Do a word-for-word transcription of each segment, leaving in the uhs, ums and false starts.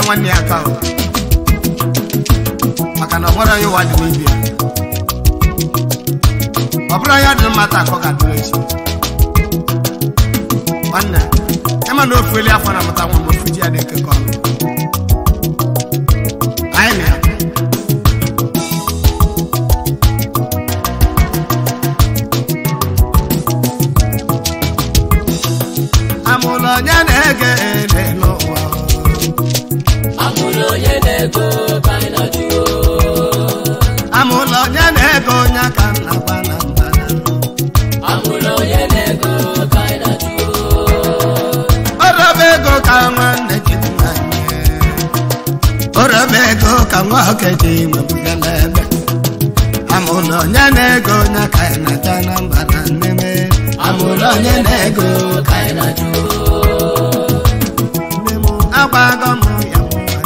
one year ago. I cannot order you what you need. Obraya no matter for God bless you. One night, I'm no failure for a matter one more Fiji and they can call. I am here. I'm all on your neck, no. I'm all on your neck, kind of you. I'm all on your neck, on your can. Orabego kamwake jima bugalebe Amulo nyanego na kaina tana mbaraneme Amulo nyanego kaina ju Nemo abago mu ya muwe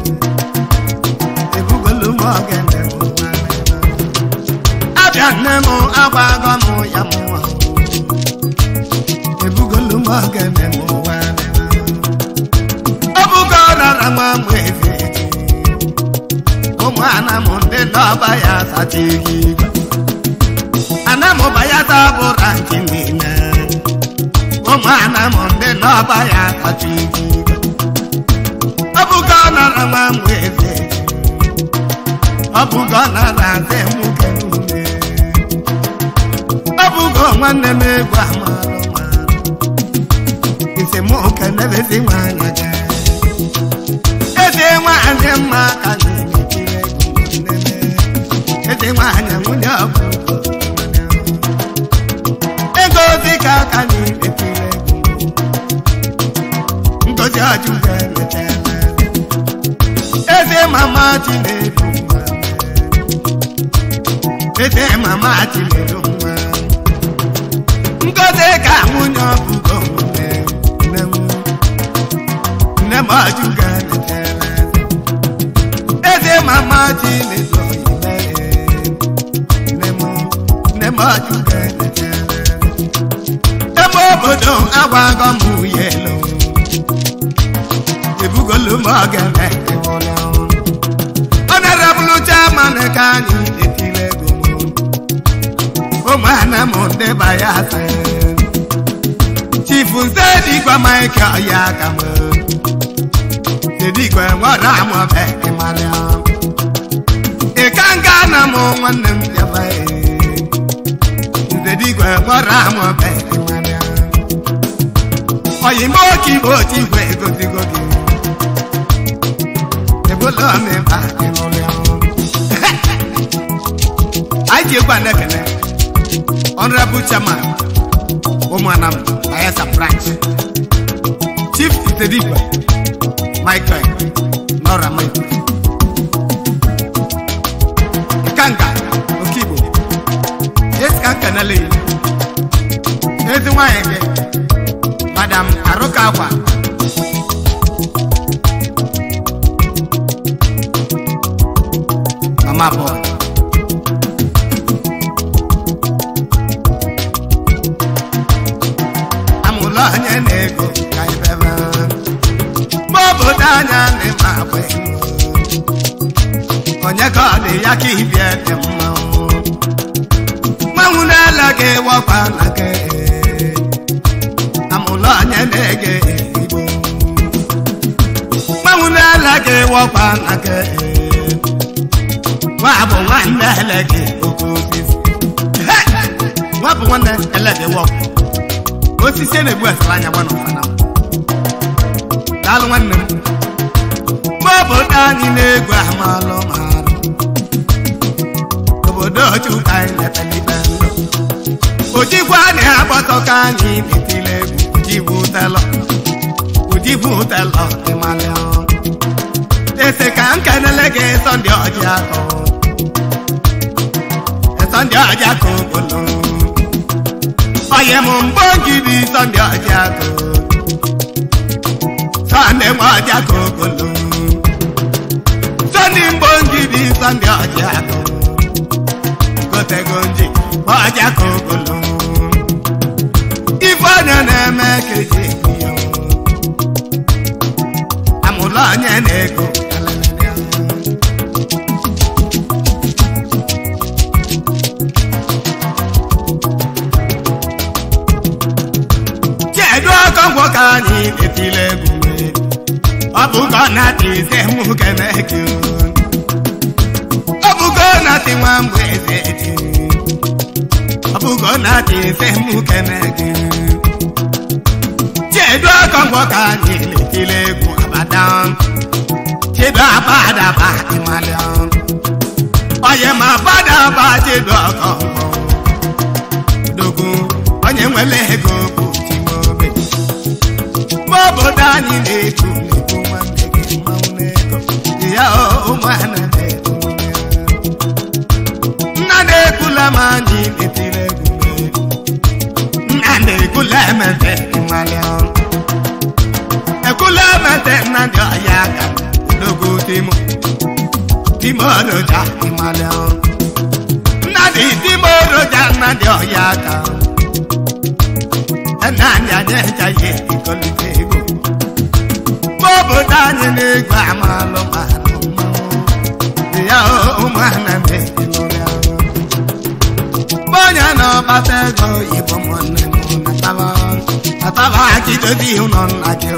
Ebugolu mwagende muwe Abya nemo abago mu ya muwe Ebugolu mwagende muwe Obugora rama mwezi Mwana munde naba ya satigiga Ana mobaya tabora kinina Mwana munde naba ya satigiga Abugana rama mweze Abugana raze mukene Abugo mwane megwa maroma Ise mukene vezi mwanyaga Eze mwane makani Ete mwana munya buko Ego zika kani etile Ngozi ajuge metele Ete mama tine rumwa Ete mama tine rumwa Ngozi ka munya buko mune Nemo ajuge metele Ete mama tine rumwa Emo awago mu yelo Ebugolu magane Honorable Chairman kani etile gomo O mana monde bayase Chifu Sedi kwa Mike Oyakamo Sedi kwa mwara mwa beke malia Ekanga na mo mwanem yabae Sedi kwa mwara mwa beke malia Oye moki boti we goti goti Ebola me ba enole Ai je kwa nekene Honorable Chairman Omwanam Ayasa branch Chief Tedikwa Michael Nora Michael Kanga Okibo Yes kankanale Ezi waenge Madam Arokawa Mama boy Amula nyenego kaibeba Bobo danya ne mabwe Onyeka de yaki biete mma Mawuna lage wakwa lage Amula nyenege ibo Mawuna lage wakwa lage Wabo wanda lage okusis Wabo wanda lage wakwa Osisi ne bua salanya bwana fana Dalu wanne Bobo dani ne gwa malo maro Obodo chukai ne pelibendo Ojibwa ne aboto kanyi bitile Ojibu telo Ojibu telo Emalion Ese kanka nelege sondi ojako Sondi ojako bolo Oye mumbongi di sondi ojako Sondi ojako bolo Sondi mbongi di sondi ojako Gote gonji ojako bolo Ifanya ne mekeji onye na-ego chedo ọkọngwọ ka anyị etile egwu ọ bụgo na tize mụ keneke ọ bụgo na ti nwa mgbe eze eti ọ bụgo na tize mụ keneke chedo ọkọngwọ ka anyị etile egwu abadan chedo abadaba imalion oye ma abadaba chedo ọkọngwọ dogun onye nwere ego bụ chimobe obodo anyị na-eku na-ekwu nwanne gị mmanwụ n'ego ya ụmụana na-ekwu nna na-ekwula m anyị etiri egwu nna na-ekwula emete mmali ekwula emete nna dị ọya aka dogo timo timo roja mmali nna dị timo roja nna dị ọya aka nna ndị anyị echaghị ikolite ego obodo anyị na-ego amalụ malụ ya ụmụana na-ekelụrị onye na-ọkpata ego igbo nwanne m nataba akidozi ihu nọ nna gị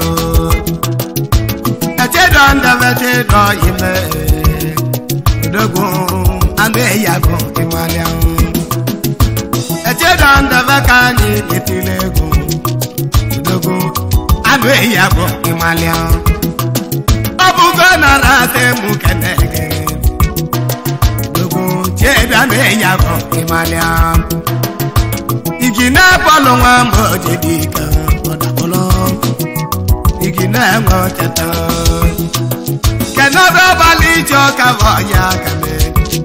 echedo ndebe chedo ime odogwu anụ eyago ịmalịa echedo ndebe ka anyị etile ego odogwu anụ eyago ịmalịa ọ bụgo nara ate mụ kenege odogwu chedo anụ eyago ịmalịa igi na-akpọlụ nwa mgbe ojidika ọdakpọlọ igi na-enwe ocheta kenọdụ ọbalị ije ọka bụ ọya kame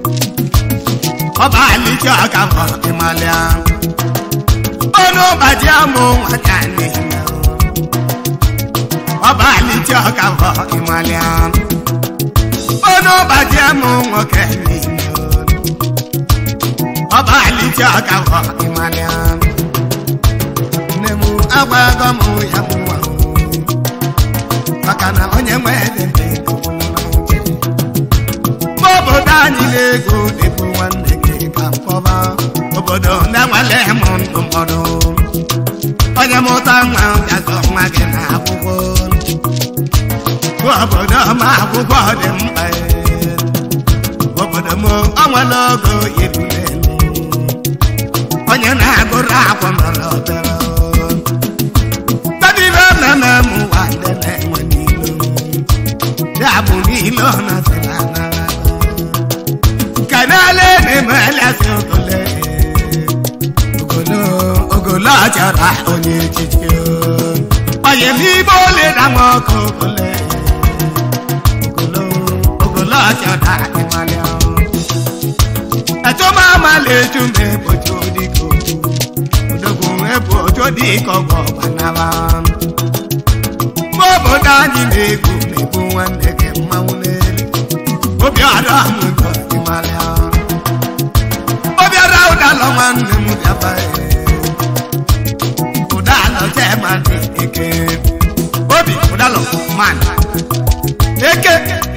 ọbalị ije ọka bụ ịmalịa ọnụ ụbọchị amụ nwata n'ime ọbalị ije ọka bụ ịmalịa ọnụ ụbọchị amụ nwoke n'ime ọbalị ije ọka bụ ịmalịa nne m agbago m ya mụwa maka na onye nwe ede obodo anyị na-ego dịbụ nwanne gị ka mkpọba obodo na-enwele m ndụmọdụ onye mụta nwa gazọ nwa gị na akwụkwọ obodo ma akwụkwọ dị mkpa obodo m ọ nwere ogo ebule onye na-agụrụ akwụ nọrọ obere tabibe mmemme m ụwa ndị na-enwe n'ilo ya bụ n'ilo na sịlana kanale na-eme elesi ogole ogolo ogolo chọrọ onye echichi onye n'ime ole na nwa ọkụ ogole ogolo ogolo chọrọ ịmalịa etoma amala eju m ebochi odiko odogwu ebo ojo dịka ọgwọ gbanaba obodo anyị na-egwu na-egbu nwanne gị mmanwụ n'elu obiọra mụgo ịmalịa obiọra ụdalọ nwanne m bịaba ụdalọ jemadị eke obi ụdalọ man eke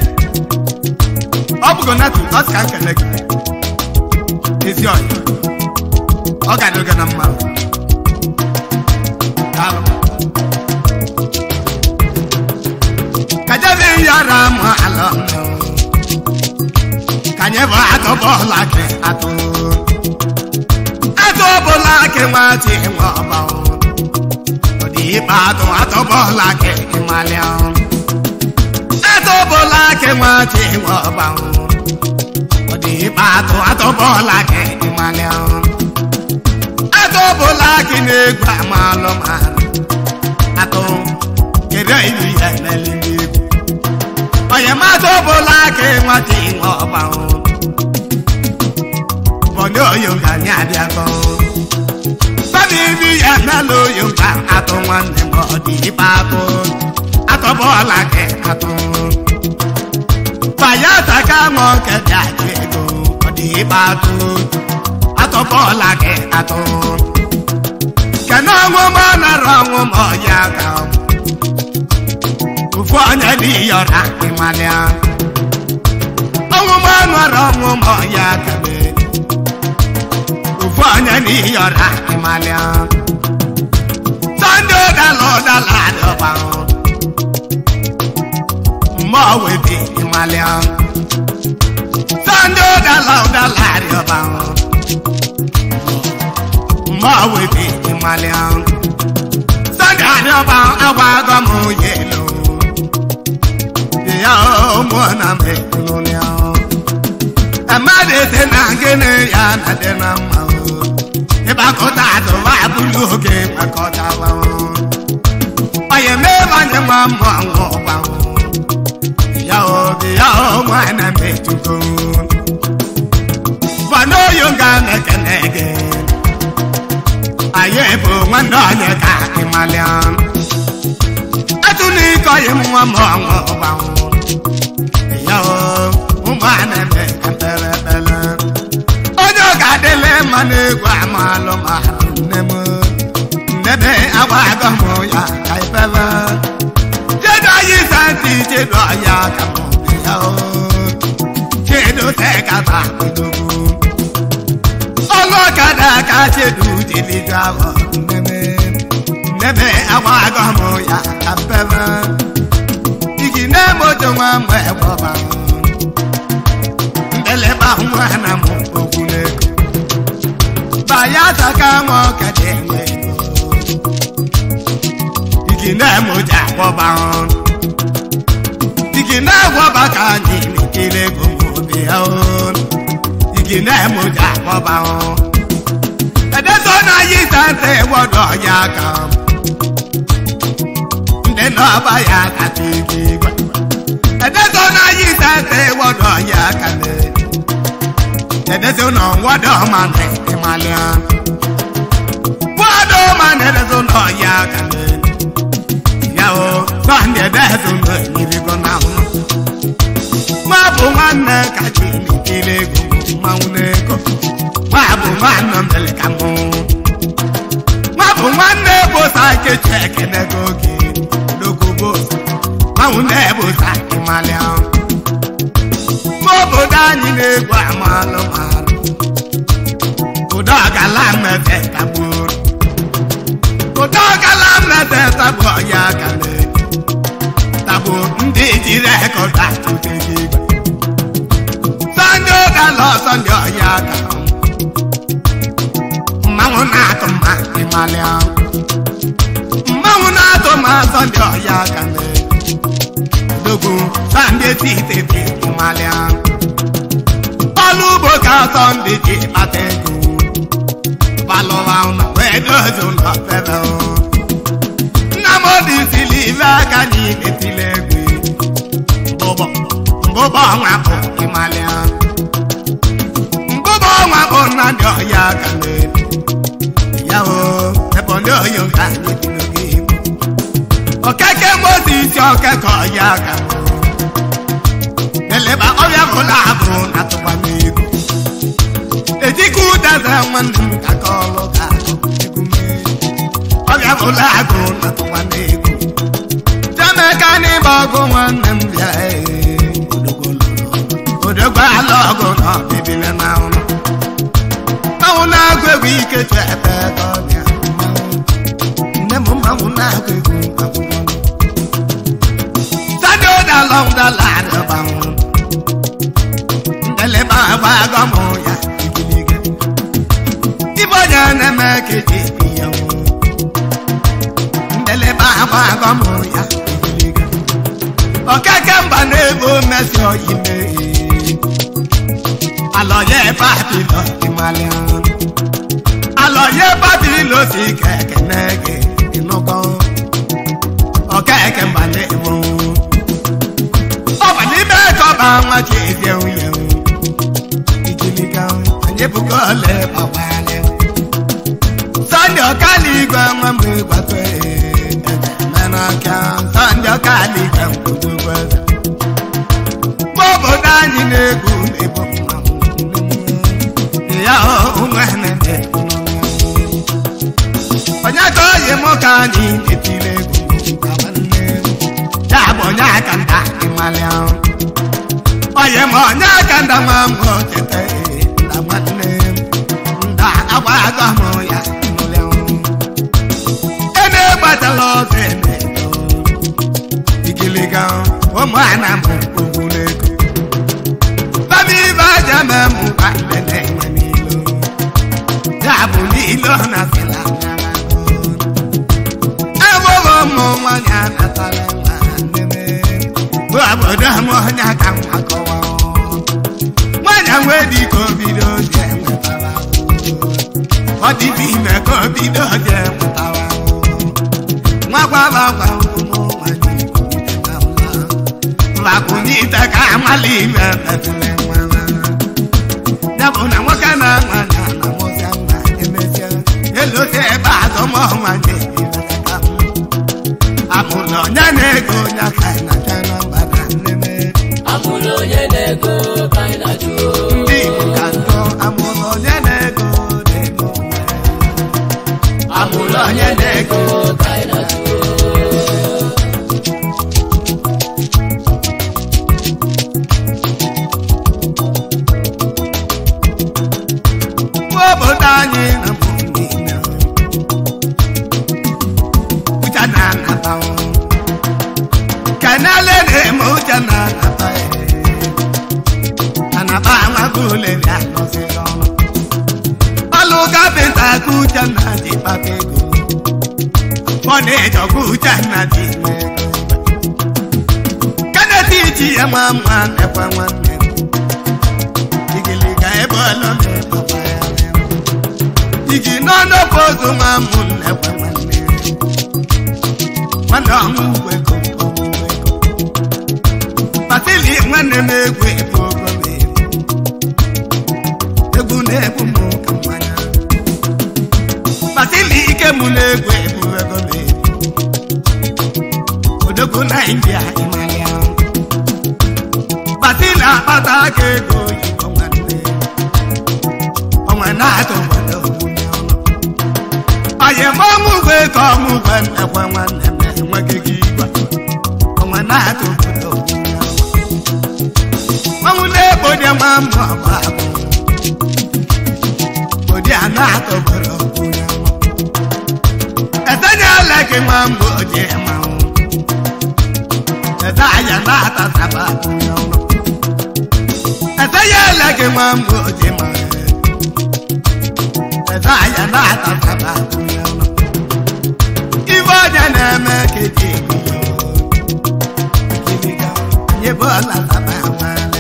ọ bụgo natu ọsịka nkele gị ezi ọyị ọ ga-adịrị na mma daalụ kajabe yara mụ alọ kanye bụ atọ bọọlụ akị atụ atọ bọọlụ akị nwati nwa ọba ọ dị ikpe atụ atọ bọọlụ akị ịmalịa atọ bọọlụ akị nwati nwa ọba ọ dị ikpe atụ atọ bọọlụ akị ịmalịa atọ bọọlụ akị na-egwu amalụ malụ atụ kedu ilu ya emeli n'egwu onye mmadụ ọbụla aka nwata nwe ọba onye oyo ga anyị abịago bana ibi ya nala oyo ga atụ nwanne m ọ dị ikpe atụ atọbọọla gị atụ banya taka nwoke dị aja ego ọ dị ikpe atụ atọbọọla gị atụ kena ọnwụ m ọ nara ọnwụ m ọya ka Ufanya ni yora imalia Omu manwara omu moya kabe Ufanya ni yora imalia Sando dalo dala doba Mawe di imalia Sando dalo dala doba Mawe di imalia Sando doba awaga mu yelo Ya mwana me kunonia Amade tena ngene ya na dena ma Eba kota do wa bulu ke makota wa Aye me banye mama ngo ba Ya o ya mwana me tuko Bano yonga me kenege Aye bo mwana ne ka imalian Atuni ko ye mama ngo ba Umane me kampere bele Ojo kadele mane kwa malo mahanemu Nebe awaga moya kaipele Jedo yisanti jedo ya kamo yao Jedo teka bakudugu Olo kada ka jedo jili jawa Nebe Nebe awaga moya kampere Igi nemo jongwa mwe waba Eleba mwana mwokuleko Bayata kama kademe Ikine moja waban Ikine wabaka nini kile kumbubi haon Ikine moja waban Edeso na yisante wado yakam Ndeno bayata tikigwa Edeso na yisante wado yakame Edeso no wado mane imalia Wado mane edeso no yakame Yao bande edeso no niligo na uno Mabu mane kachini kile gumu mauneko Mabu mane mbele kamu Mabu mane bosa kecheke negogi Doko bosa maune bosa imalia Bodani ne gwa malo malo Bodaga lamna te tabur Bodaga lamna te tabur ya kane Tabur ndi dire ko da tutegi Sanjo da lo sanjo ya kane Mamuna to ma imalia Mamuna to ma sanjo ya kane Dogu sande ti te te imalia Alubo ka sande ti ategu Balova una wedo zona peda Namodi siliva kani etilegui Bobo Bobo ngako imalia Bobo ngako nando ya kane Yao Ebondo yonga nitinugi Okeke mozi choke ko ya kane Eleba obya kola abro na tubamigo Ejiku daza mwandu kakolo kako ekume Obya kola abro na tubamigo Jamaica ni bago mwanem ya ee Odogolo Odogwa logo no bibile na uno Mauna kwe wike chepe konya Nemo mauna kwe wike Sado da long da lada bang Eleba waga moya ibiliga Ibonya na meke jibiya Eleba waga moya ibiliga Okeke mba nebo mesyo yime Aloye pati lo imalia Aloye pati lo si keke nege inoko Okeke mba nebo Oba ni meko ba mwa cheze uye Ebukole pawale Sandio kali gwa mamwe gwa kwe Mena kya Sandio kali gwa mkudugwe Bobo dani negu nebo mamu Yao umwene nebo Onyako ye mokani etile gu Kabane Jabo bonya kanda imalia oye monya kanda mambo tete la matne nda awaga moya muleo ene batalo tene igiliga o mana mo kuleko babi baja mamu bandene manilo ya bulilo na fela mo wanya natala neme aboda mo nya kan akowa wanya wedi ko bido je mutawa odi bi me ko bido je mutawa mwa kwa ba kwa mo wani la ko ni ta ka mali me me mwana dabo na wakana mwana na mo sanga emeja hello te ba do mo wani amulo nyanego nyakaina kana badanene amulo nyanego kaina ju ndi kanto amulo nyanego demo amulo nyanego kaina ju wobodanye na mumina uchana kanale ne mojana napae anaba magule ya no se dono aluga benta kujana di papego one jo kujana di me kana titi ya mama ne kwa mwane igiliga ebolo me papa ya igi no no pozo mamu ne kwa mwane manda mu weko Patili mwane megwe programe Egu nebu mo kamanya Patili ike mu negwe programe Odogo na India Himalaya Patila patake go yiko mwane Omwana ato mwado munyono Aye mo mugwe ko mugwe mekwa mwane mwake kigwa Omwana ato mwado Mamule bodi mama babu Bodi anato bro kunyama Etanya like mambo je mau Etanya nata saba kunyama Etanya like mambo je mau Etanya nata saba kunyama Ibo jana meke jigo Kiliga Yebola saba male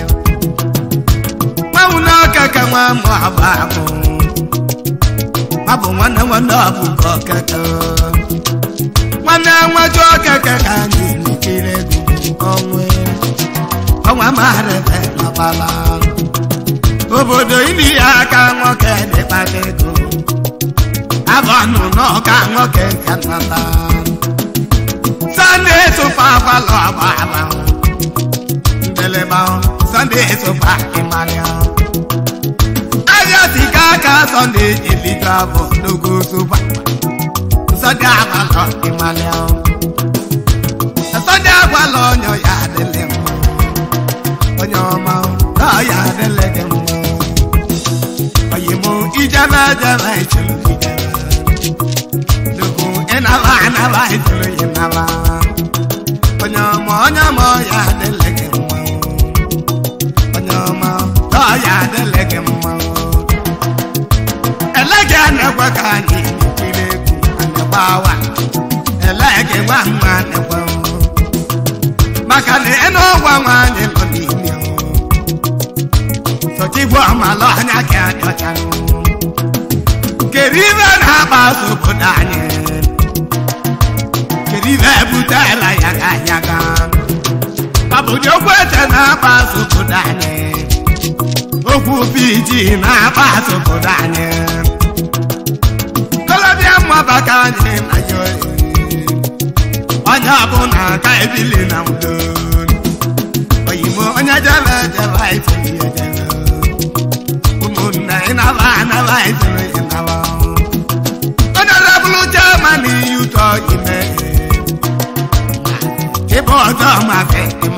Kaka mama abamu Abu wana wana abu kaka Wana wajo kaka kani nikile gumu Owa maharebe mabala Obodo ini aka ngoke de pateko Abanu no ka ngoke kanata Sunday to papa lo ababa Ndeleba Sunday to papa imalia Kaka Sunday ilitabo nugu suba Sunday abalo imaleo Sunday abalo nyo ya delemo Onyo mao no ya delegemo Oyimo ijaba jaba ichulu ijaba Nugu enaba enaba ichulu inaba Onyo mo onyo mo ya delegemo Onyo mao no ya delegemo Elege anekwa kanyi nikileku anebawa Elege mama anekwa Maka ne eno wa wanye lodinyo So tibu amalo anya ke anyochan Kerive na basu budanye Kerive butela yaga yaga Babu jokwete na basu budanye Oku piji na basu budanye Bakanye na joy Anya bona ka ebili na mdon Oyimo anya jala jala iti ya jala Umunna ina ba na ba iti ina ba Ona rabulu jamani yuto ime Ibo ozo ma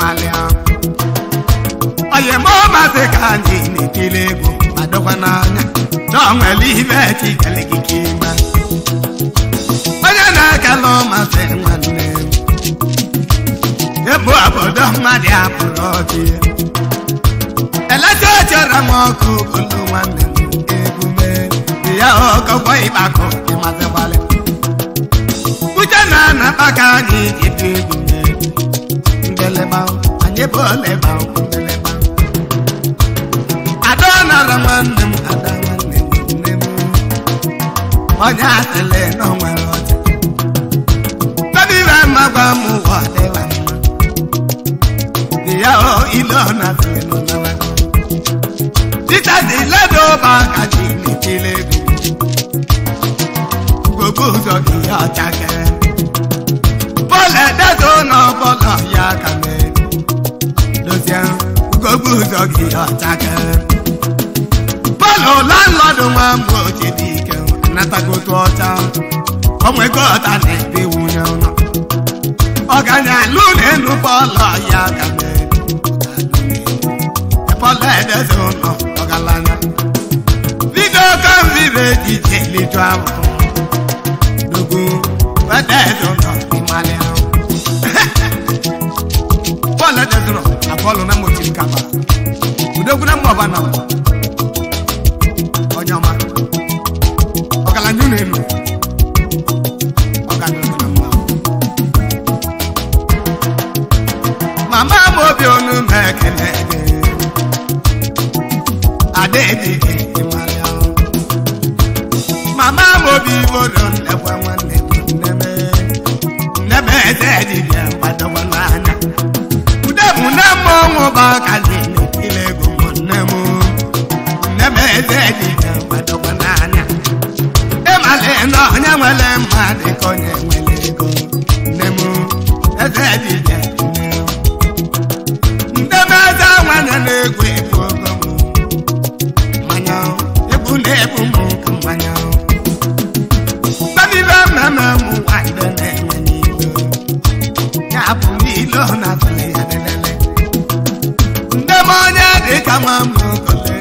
Imalia. Oye mo mazekani ni kilego madokwana don't leave it kalikima. Oye na kalo mazenwane. Ebo abodo madi apoloti. Ela jojo ramoku uluwane ebume. Ya oko boy bako imazebale. Ujana na bakani ebume. Ndeleba anyebole ba. Adona ramannem adamannem nemu. Onya tele no werote. Baby rama bamu wade wama. Dia o ilona tele no nawa. Dita di ledo baka jini kilegu. Gogo zo di atake. Bole dezo no bolo ya kame. Dosian gogo zo di atake. Bolo landlord ma mo ti dike. Nata go to ọcha. Oh my God, I need the woman. Oganya lune nu bolo ya kame. Polede zono ogalanya. Video can be ready to travel. Dugu, polede zono Imalia. Polede zono Apollo na mochi kaba. Udogu na mwaba na. Onyama. Ogalanyu nenu. Ogalanyu na mwa. Mama mobi onu mekele. Adedi Imalia. Mama mobi vodon lewa wane neme. Neme zedi ya padawananya. Udemu nemo mubakali ilegu nemo. Neme zedi ya padawananya. Emale no nyamale made konye welego. Nemo zedi ya nemo. Neme za wane negwe kogo. Ebu mu kumanya. Baby mama mu wande ne manilo. Ya bu milo na tole ya delele. Ndemonya de kama mu kole.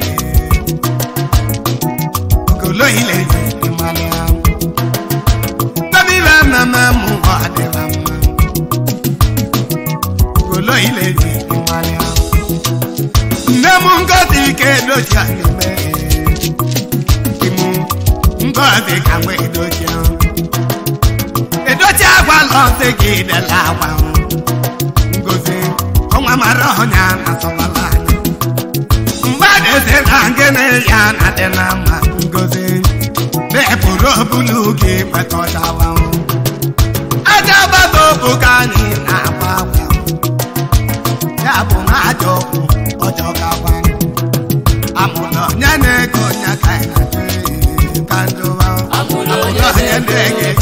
Kolo ile Imalia. Baby mama mu wande mama. Kolo ile Imalia. Nemu ngoti ke do chani me. Ngozi kamwe edoja. Edoja kwa lote gide lawa. Ngozi onwa maronya na sobalanya. Mbade se langene ya na denama. Ngozi bepuro bulugi petojawa. Ajaba do bukani na wawa. Yabu na joku ojogawa. Amulo nyane konya kaina. Amulo nyane